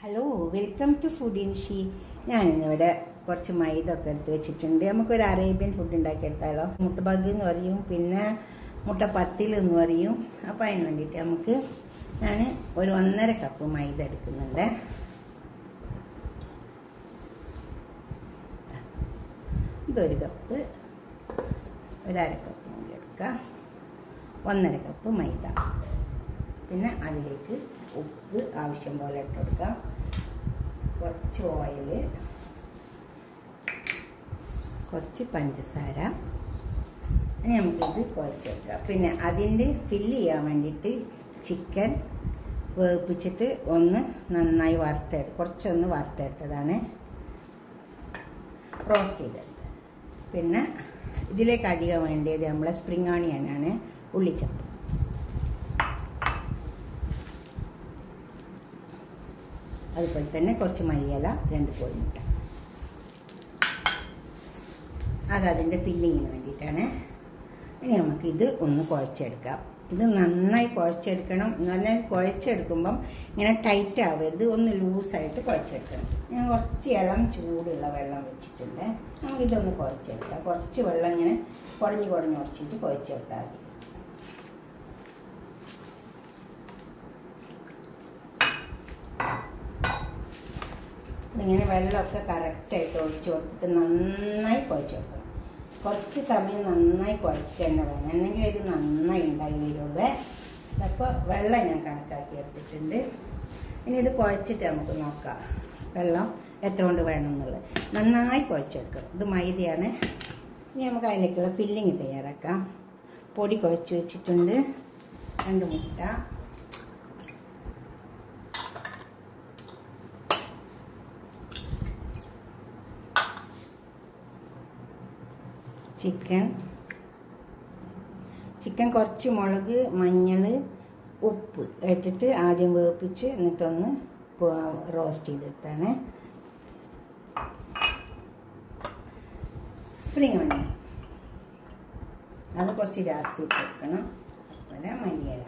Hello, welcome to food in she. ഞാനിന്നിവിടെ കുറച്ച് മൈദ ഒക്കെ എടുത്ത് വെച്ചിട്ടുണ്ട്. നമുക്കൊരു അറേബ്യൻ ഫുഡ് ഉണ്ടാക്കിയെടുത്താലോ. മുട്ട ബഗ് എന്ന് പറയും, പിന്നെ മുട്ട പത്തിൽ എന്ന് പറയും. അപ്പോൾ അതിന് വേണ്ടിയിട്ട് നമുക്ക് ഞാൻ ഒരു 1.5 കപ്പ് മൈദ എടുക്കുന്നുണ്ട്. ഇതൊരു കപ്പ്, ഒരു 1/2 കപ്പ് കൂടി എടുക്കുക. 1.5 കപ്പ് മൈദ. പിന്നെ അതിലേക്ക് ഉപ്പ് ആവശ്യം പോലെ ഇട്ട് കൊടുക്കാം. കുറച്ച് ഓയിൽ, കുറച്ച് പഞ്ചസാര. ഇനി നമുക്കിത് കുഴച്ചെടുക്കാം. പിന്നെ അതിൻ്റെ ഫില്ല് ചെയ്യാൻ വേണ്ടിയിട്ട് ചിക്കൻ വേവിപ്പിച്ചിട്ട് ഒന്ന് നന്നായി കുറച്ചൊന്ന് വറുത്തെടുത്തതാണ്, റോസ്റ്റ് ചെയ്തെടുത്തത്. പിന്നെ ഇതിലേക്ക് അധികം വേണ്ടിയത് നമ്മളെ സ്പ്രിംഗ് ഓണിയനാണ്, ഉള്ളിച്ചപ്പ്. അതുപോലെ തന്നെ കുറച്ച് മല്ലിയില, 2 കോഴിമുട്ട. അതതിൻ്റെ ഫില്ലിങ്ങിന് വേണ്ടിയിട്ടാണ്. ഇനി നമുക്കിത് ഒന്ന് കുഴച്ചെടുക്കാം. ഇത് നന്നായി കുഴച്ചെടുക്കണം. എന്ന് പറഞ്ഞാൽ കുഴച്ചെടുക്കുമ്പം ഇങ്ങനെ ടൈറ്റ് ആവരുത്, ഒന്ന് ലൂസായിട്ട് കുഴച്ചെടുക്കണം. ഞാൻ കുറച്ച് ഇളം ചൂടുള്ള വെള്ളം വെച്ചിട്ടുണ്ട്. നമുക്കിതൊന്ന് കുഴച്ചെടുക്കാം. കുറച്ച് വെള്ളം ഇങ്ങനെ കുടഞ്ഞ് കുറച്ചിട്ട് കുഴച്ചെടുത്താൽ മതി. ഇങ്ങനെ വെള്ളമൊക്കെ കറക്റ്റായിട്ട് ഒഴിച്ച് കൊടുത്തിട്ട് നന്നായി കുഴച്ചെടുക്കണം. കുറച്ച് സമയം നന്നായി കുഴക്കേണ്ട വേണം, അല്ലെങ്കിൽ ഇത് നന്നായി ഉണ്ടായി വരുള്ളൂ. അപ്പോൾ വെള്ളം ഞാൻ കണക്കാക്കി എടുത്തിട്ടുണ്ട്. ഇനി ഇത് കുഴച്ചിട്ട് നമുക്ക് നോക്കാം വെള്ളം എത്ര കൊണ്ട് വേണം എന്നുള്ളത്. നന്നായി കുഴച്ചെടുക്കണം. ഇത് മൈദയാണ്. ഇനി നമുക്ക് അതിലേക്കുള്ള ഫില്ലിങ് തയ്യാറാക്കാം. പൊടി കുഴച്ച് വെച്ചിട്ടുണ്ട്. 2 മുട്ട, ചിക്കൻ കുറച്ച് മുളക്, മഞ്ഞൾ, ഉപ്പ് ഇട്ടിട്ട് ആദ്യം വേവിപ്പിച്ച് എന്നിട്ടൊന്ന് റോസ്റ്റ് ചെയ്തെടുത്താണ്. സ്പ്രിംഗ് ഓണിയൻ അത് കുറച്ച് ജാസ്തി ഇട്ട് വെക്കണം. അതുപോലെ മല്ലിയില,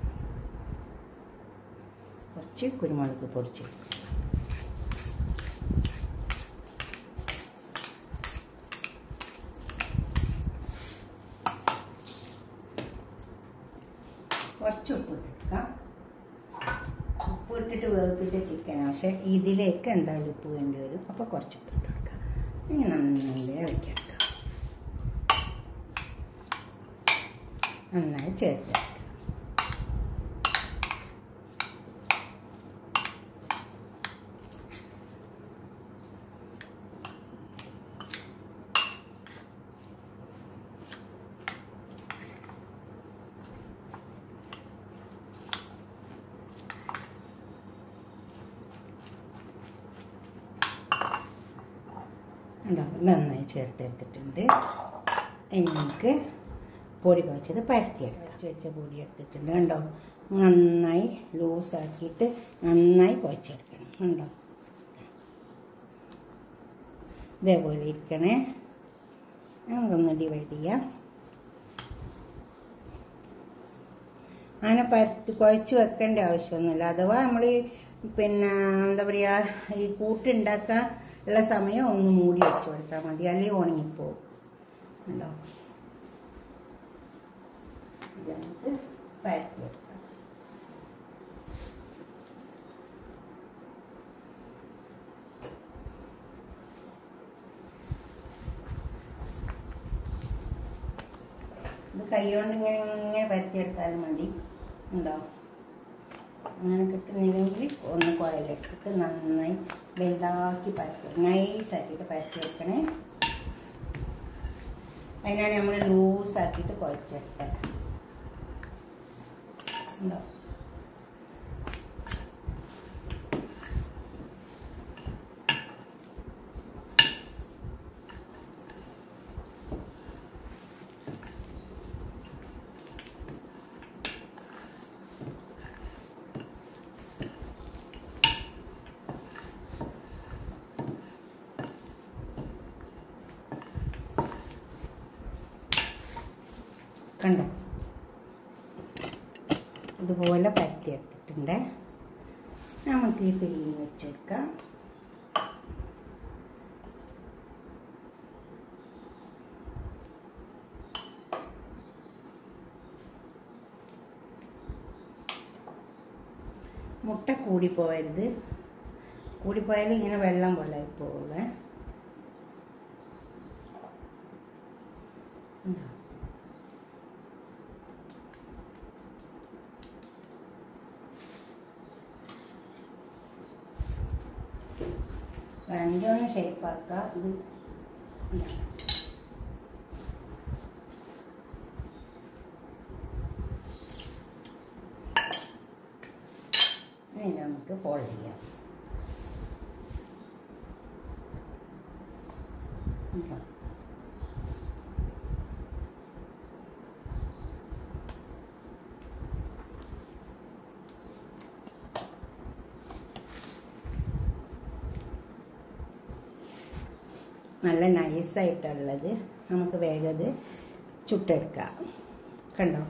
കുറച്ച് കുരുമുളക് പൊടിച്ച്, കുറച്ച് ഉപ്പ് ഇട്ടെടുക്കാം. ഉപ്പ് ഇട്ടിട്ട് വേവിപ്പിച്ച ചിക്കനാണ്, പക്ഷേ ഇതിലേക്ക് എന്തായാലും ഉപ്പ് വേണ്ടി വരും. അപ്പോൾ കുറച്ച് ഉപ്പ് ഇട്ട് കൊടുക്കാം. ഇങ്ങനെ നന്നായി ഇളക്കിയെടുക്കാം. നന്നായി ചേർത്തെടുക്കാം. നന്നായി ചേർത്തെടുത്തിട്ടുണ്ട്. ഇനി നമുക്ക് പൊടി കുഴച്ചത് പരത്തിയെടുക്കാം. വെച്ച പൊടി എടുത്തിട്ടുണ്ട്. കണ്ടോ, നന്നായി ലൂസാക്കിയിട്ട് നന്നായി കുഴച്ചെടുക്കണം. കണ്ടോ, ഇതേപോലെ ഇരിക്കണേ. നമുക്കൊന്ന് ഡിവൈഡ് ചെയ്യാം. അങ്ങനെ കുഴച്ച് വെക്കേണ്ട ആവശ്യമൊന്നുമില്ല. അഥവാ നമ്മൾ പിന്നെ എന്താ പറയുക, ഈ കൂട്ടുണ്ടാക്കാൻ ഉള്ള സമയം ഒന്ന് മൂടി വെച്ച് കൊടുത്താൽ മതി, അല്ലെങ്കിൽ ഉണങ്ങിപ്പോവും. ഉണ്ടോ, ഇത് നമുക്ക് പരത്തി വെക്കാം. ഇത് കൈ കൊണ്ട് ഇങ്ങനെ പരത്തിയെടുത്താലും മതി. ഉണ്ടോ, അങ്ങനെ കിട്ടുന്നില്ലെങ്കിൽ ഒന്ന് കുഴലെടുത്തിട്ട് നന്നായി വലുതാക്കി പരത്തി, നൈസാക്കിയിട്ട് പരത്തിയെടുക്കണേ. അതിനാണ് നമ്മൾ ലൂസാക്കിയിട്ട് കുഴച്ചെടുത്തത്. ഉണ്ടോ, കണ്ടോ, ഇതുപോലെ പരത്തിയെടുത്തിട്ടുണ്ട്. നമുക്ക് ഈ ഫില്ലിങ് വെച്ച് കൊടുക്കാം. മുട്ട കൂടിപ്പോയരുത്, കൂടിപ്പോയാൽ ഇങ്ങനെ വെള്ളം പോലെ ആയിപ്പോവേ. വേണ്ടൊന്ന് ഷേപ്പാക്കാം. ഇത് നമുക്ക് ഫോൾഡ് ചെയ്യാം. നല്ല നൈസായിട്ടുള്ളത് നമുക്ക് വേഗം അത് ചുട്ടെടുക്കാം. കണ്ടോ?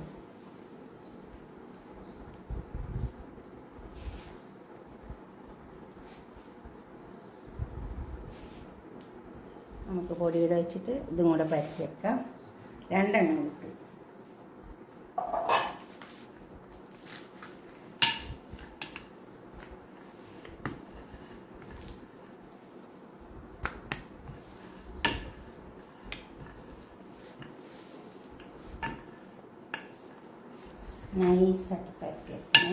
നമുക്ക് പൊടിയുടെ വെച്ചിട്ട് ഇതും കൂടെ പരത്തി വെക്കാം. 2 എണ്ണം കിട്ടും. നൈസായിട്ട് പരത്തി വെക്കണേ.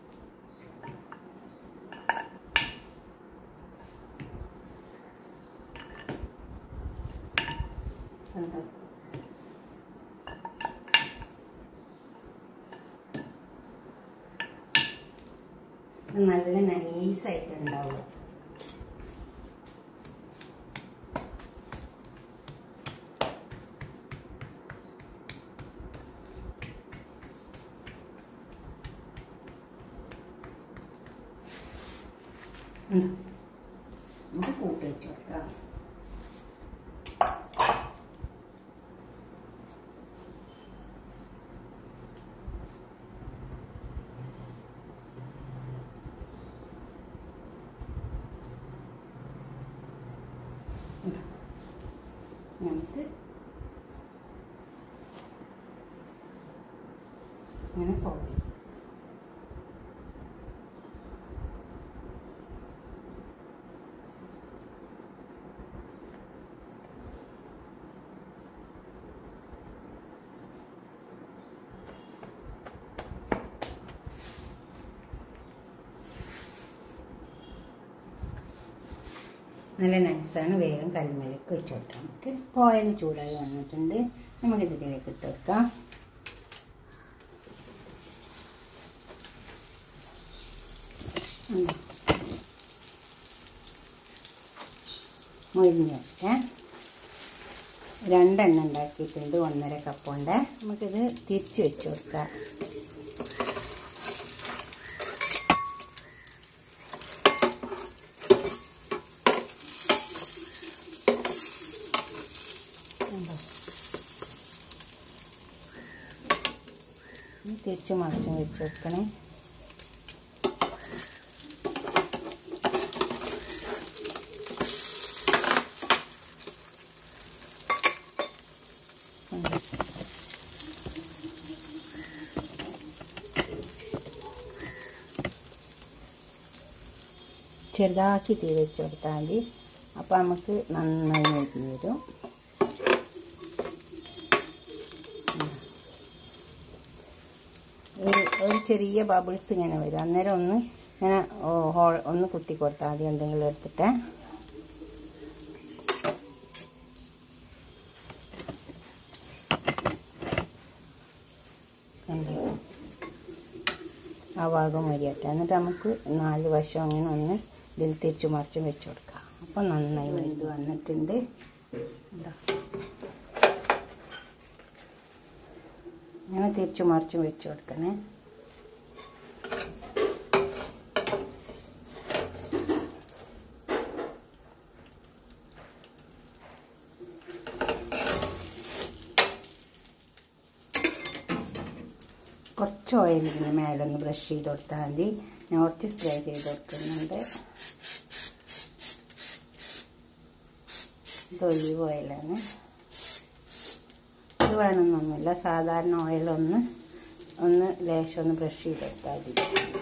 നല്ല നൈസായിട്ടുണ്ടാവും. നമുക്ക് കൂട്ടി വെച്ച് കൊടുക്കാം. നമുക്ക് ഇങ്ങനെ ഫോൾഡ് ചെയ്യാം. നല്ല നൈസാണ്. വേഗം കല്ലുമേലേക്ക് വെച്ച് കൊടുക്കാം. നമുക്ക് ഓയിൽ ചൂടായി വന്നിട്ടുണ്ട്. നമുക്കിതിലേക്ക് ഇട്ട് വെക്കാം. മൊരിഞ്ഞ് വെച്ചാൽ 2 എണ്ണം ഉണ്ടാക്കിയിട്ടുണ്ട്. 1.5 കപ്പ് കൊണ്ട് നമുക്കിത് തിരിച്ച് വെച്ച് കൊടുക്കാം. തിരിച്ച് മറിച്ചും വെച്ച് വെക്കണേ. ചെറുതാക്കി തീ വെച്ച് കൊടുത്താൽ മതി. അപ്പോൾ നമുക്ക് നന്നായി മൊരിഞ്ഞ് വരും. ഒരു ചെറിയ ബബിൾസ് ഇങ്ങനെ വരും. അന്നേരം ഒന്ന് ഇങ്ങനെ ഒന്ന് കുത്തി കൊടുത്താൽ മതി. എന്തെങ്കിലും എടുത്തിട്ട് ആ ഭാഗം മരിയട്ടെ. എന്നിട്ട് നമുക്ക് 4 വശം അങ്ങനെ ഒന്ന് ഇതിൽ തിരിച്ചു മറിച്ചും വെച്ച് കൊടുക്കാം. അപ്പം നന്നായി വെന്ത് വന്നിട്ടുണ്ട്. അങ്ങനെ തിരിച്ചു മറിച്ചും വെച്ച് കൊടുക്കണേ. കുറച്ച് ഓയിൽ ഇതിന് മേലൊന്ന് ബ്രഷ് ചെയ്ത് കൊടുത്താൽ മതി. ഞാൻ കുറച്ച് സ്പ്രേ ചെയ്ത് കൊടുക്കുന്നുണ്ട്. ഇത് ഒലിവ് ഓയിലാണ്. ഇത് വേണമെന്നൊന്നുമില്ല, സാധാരണ ഓയിലൊന്ന് ലേശം ഒന്ന് ബ്രഷ് ചെയ്തെടുത്താൽ മതി.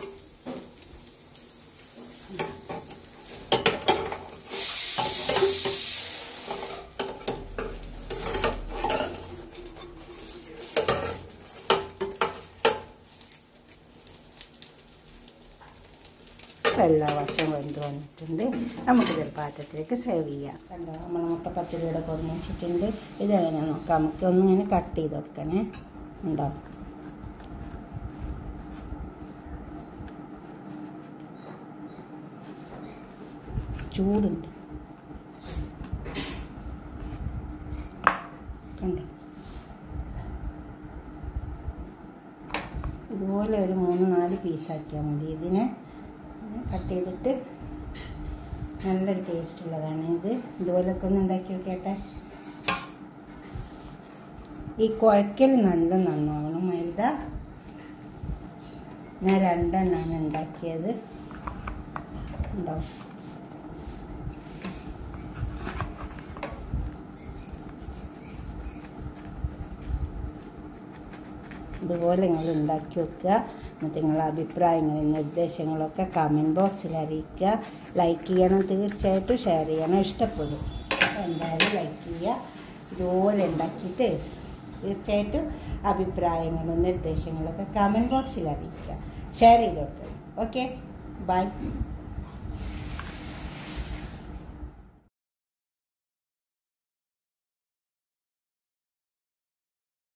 എല്ലാ വശം വെന്ത് വന്നിട്ടുണ്ട്. നമുക്കിതൊരു പാത്രത്തിലേക്ക് സെർവ് ചെയ്യാം. കണ്ടോ, നമ്മൾ മുട്ട പത്തിരിയുടെ കൊടുന്ന് വെച്ചിട്ടുണ്ട്. ഇതെങ്ങനെ നോക്കാം, നമുക്ക് ഒന്നിങ്ങനെ കട്ട് ചെയ്ത് കൊടുക്കണേ. ഉണ്ടോ, ചൂടുണ്ട്. കണ്ടോ, ഇതുപോലെ ഒരു 3-4 പീസാക്കിയാൽ മതി. ഇതിനെ കട്ട് ചെയ്തിട്ട് നല്ലൊരു ടേസ്റ്റ് ഉള്ളതാണ് ഇത്. ഇതുപോലൊക്കെ ഒന്ന് ഉണ്ടാക്കി നോക്കട്ടെ. ഈ കുഴക്കൽ നല്ല നന്നാവണം. മൈദ ഞാൻ 2 എണ്ണമാണ് ഉണ്ടാക്കിയത്. ഉണ്ടാവും. ഇതുപോലെ നിങ്ങൾ ഉണ്ടാക്കി വെക്കുക. എന്നിട്ട് നിങ്ങളുടെ അഭിപ്രായങ്ങളും നിർദ്ദേശങ്ങളൊക്കെ കമൻറ്റ് ബോക്സിൽ അറിയിക്കുക. ലൈക്ക് ചെയ്യണം, തീർച്ചയായിട്ടും ഷെയർ ചെയ്യണം. ഇഷ്ടപ്പെടും എന്തായാലും ലൈക്ക് ചെയ്യുക. ഇതുപോലെ ഉണ്ടാക്കിയിട്ട് തീർച്ചയായിട്ടും അഭിപ്രായങ്ങളും നിർദ്ദേശങ്ങളൊക്കെ കമൻറ്റ് ബോക്സിൽ അറിയിക്കുക. ഷെയർ ചെയ്തോട്ടെ. Okay, by.